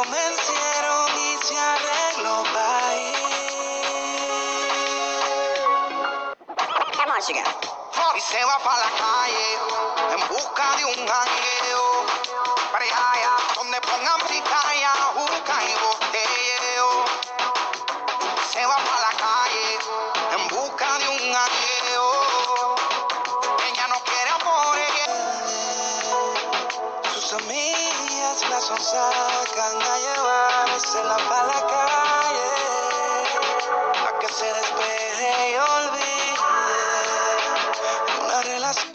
convencieron y se arregló bye. Y se va para la calle en busca de un jangueo, para allá donde pongan pitaya, juca y botelleo. Se va para la calle en busca de un jangueo. Ella no quiere amor, sus amigas la son sacan a llevársela para la calle, a que se despeje y olvide una relación.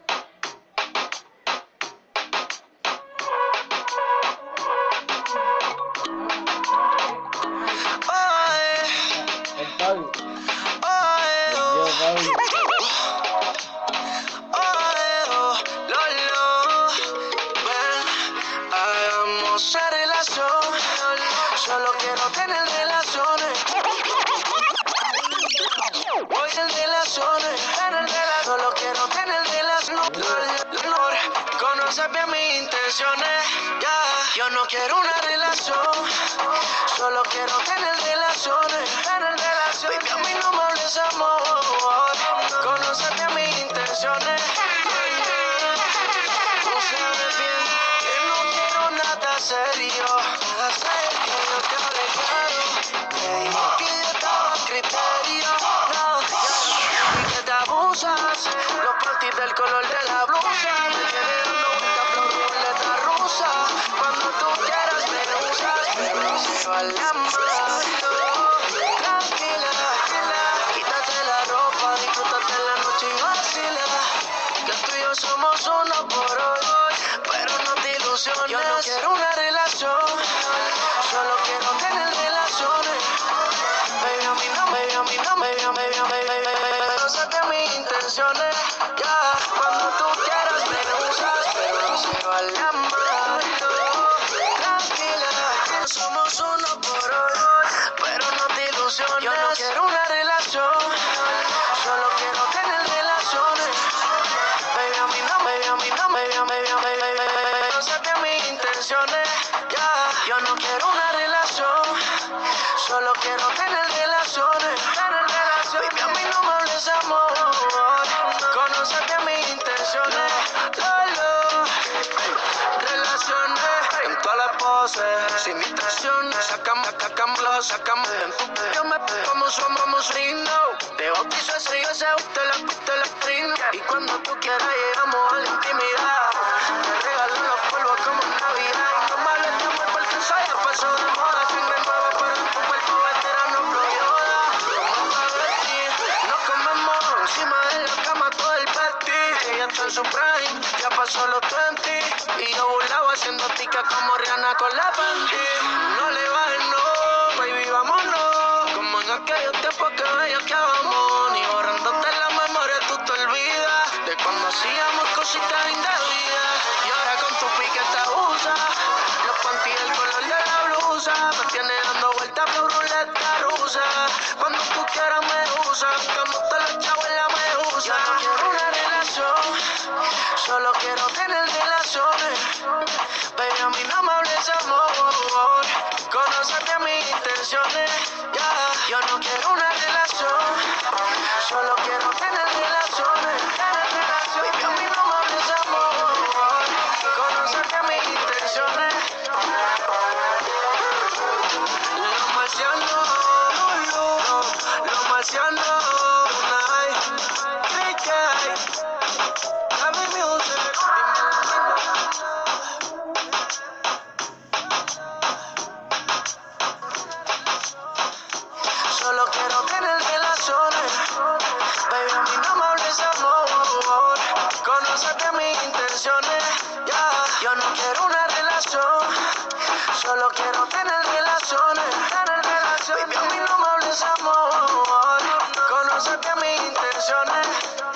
El Fabi. Yo, Fabi. Hagamos una relación, solo quiero tener relaciones. Voy en relaciones, solo quiero tener relaciones. Conoce bien mis intenciones, yo no quiero una relación, solo quiero tener relaciones. Baby, a mí no me hables de amor, conoce bien mis intenciones. Tú sabes bien que no quiero nada serio, para hacer que yo te hable claro, que yo te hago criterio, no, y que te abusas, los parties del color de la blusa, me tiene dando vueltas flor ruleta rusa, cuando tú quieras me usas, pero no se vale más. Tranquila, quítate la ropa, disfrútate la noche y vacila, que tú y yo somos uno por hoy, pero no te ilusiones. Yo no quiero una relación, solo quiero tener relaciones. Baby, a mí no, baby, a mí no, baby, a mí no, baby, no sé de mis intenciones, cuando tú quieras me usas, pero no se vale más. Tranquila, somos uno por hoy, pero no te ilusiones. Yo no quiero una relación, solo quiero tener relaciones. Baby, a mí no, baby, a mí no, baby, a mí no, baby, no sé de mis intenciones, yo no quiero una relación, solo quiero tener relaciones. Baby, a mí no me hables de amor, conoce de mis intenciones. Relaciones en todas las poses, sin distracciones, sacamos, yo me como somos lindos, te bautizo así, yo sé, te la brindo, y cuando tú quieras llegamos a la intimidad, te regalo los polvos como en Navidad, y no me hables de amor porque eso ya pasó de moda, sangre nueva pero en tu cuerpo veterano Florida, como espagueti, nos comemos encima de la cama todo el party, ella está en su prime, ya pasó los 20, y yo burlado haciendo tica como Rihanna con la panty, no le bajes no, baby vámonos, como en aquellos tiempos que bellaqueábamos, ni borrándote la memoria tú te olvidas, de cuando hacíamos cositas indebidas, y ahora con tu pique te abusas, los panty el color de la blusa, me tiene dando vueltas por ruleta rusa, cuando tú quieras me usas, cuando te lo chavo en la medusa. Yo no quiero una relación, solo quiero tener relaciones. Baby, a mí no me hables de amor, conoce bien mis intenciones, yo no quiero una relación, solo quiero tener relaciones. Baby, a mí no me hables de amor, conoce bien mis intenciones. Los marcianos, los marcianos, night, KK, Gaby Music. Solo quiero tener relaciones, baby, a mí no me hables de amor, conoce de mis intenciones, yo no quiero una relación, solo quiero tener relaciones, baby, a mí no me hables de amor, conoce de mis intenciones.